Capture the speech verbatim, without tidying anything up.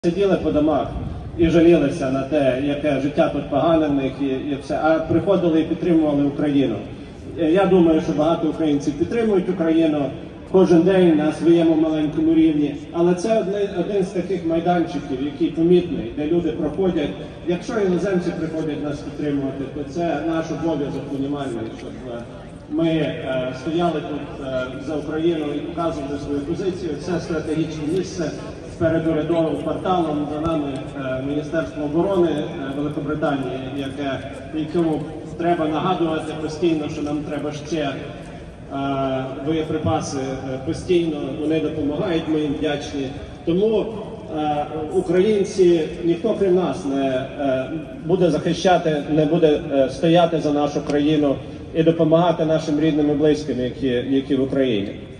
Сиділи по домах і жалілися на те, яке життя тут погане в них і, і все, а приходили і підтримували Україну. Я думаю, що багато українців підтримують Україну кожен день на своєму маленькому рівні, але це один, один з таких майданчиків, який помітний, де люди проходять. Якщо іноземці приходять нас підтримувати, то це наш обов'язок мінімальний, щоб ми е, стояли тут е, за Україну і показували свою позицію. Це стратегічне місце перед урядовим кварталом, за нами е, Міністерство оборони е, Великобританії, яке, якому треба нагадувати постійно, що нам треба ще е, боєприпаси е, постійно, вони допомагають, ми їм вдячні. Тому е, українці, ніхто крім нас не е, буде захищати, не буде е, стояти за нашу країну і допомагати нашим рідним і близьким, які, які в Україні.